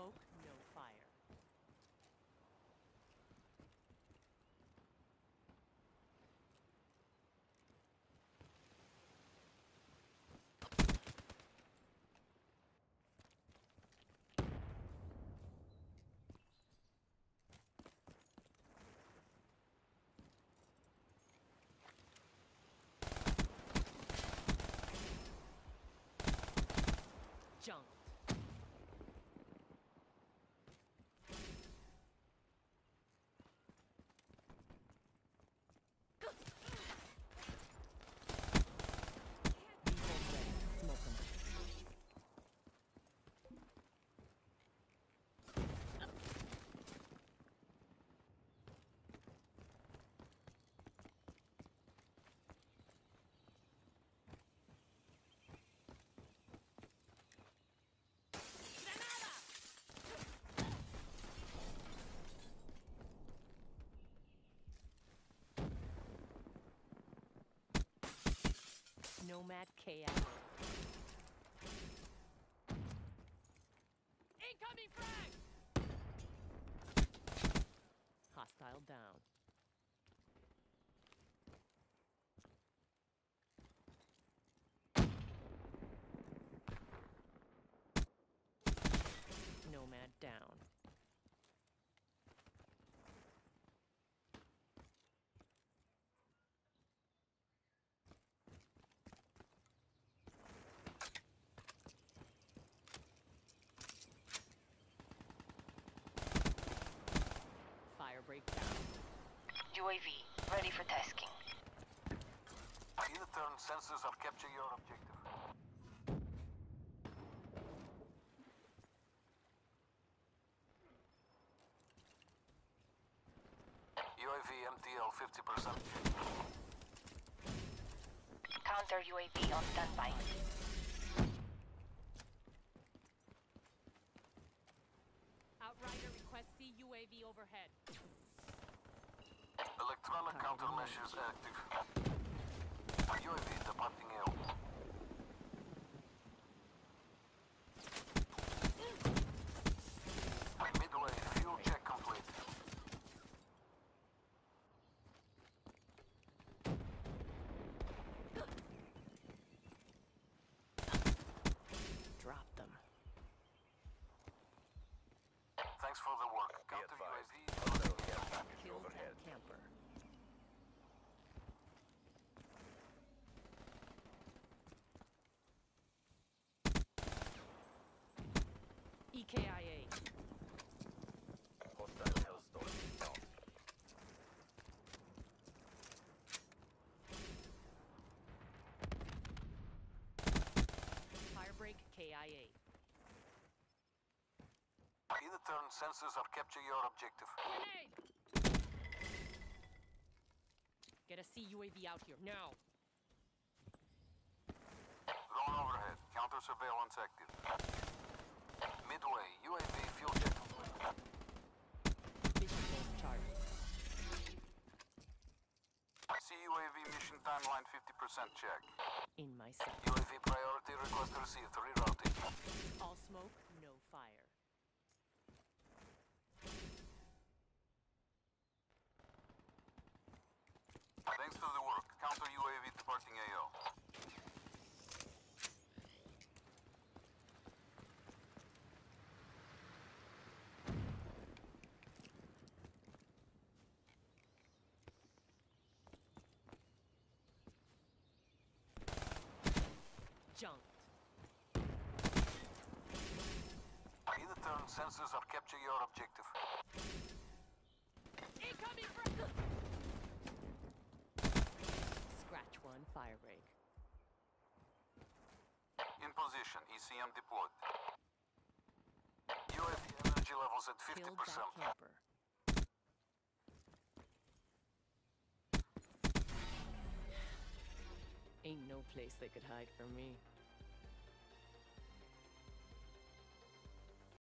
smoke, no fire. Junked. Nomad KI. Incoming frag! Hostile down. Nomad down. Fire breakdown. UAV, ready for tasking. Either turn sensors or capture your objective. UAV MTL 50%. Counter UAV on standby. Outrider requests CUAV overhead. Electronic countermeasures active. UAV departing AO. Midway, fuel check complete. Drop them. Thanks for the work. Counter advised. UAV. Hostile care package Killed overhead. that camper. EKIA. Hostile Hellstorm inbound. Firebreak KIA. Either turn sensors or capture your objective. Grenade! Get a CUAV out here, now! Drone overhead. Counter surveillance active. Midway, UAV fuel check complete. Vision post charged. CUAV mission timeline 50% check. In my sight. UAV priority request received. Rerouting. All smoke, no fire. Thanks for the work. Counter UAV departing AO. Junked. Either turn sensors or capture your objective. Incoming for... Scratch one, firebreak. In position. ECM deployed. UAV energy levels at Killed that 50%. camper. Ain't no place they could hide from me.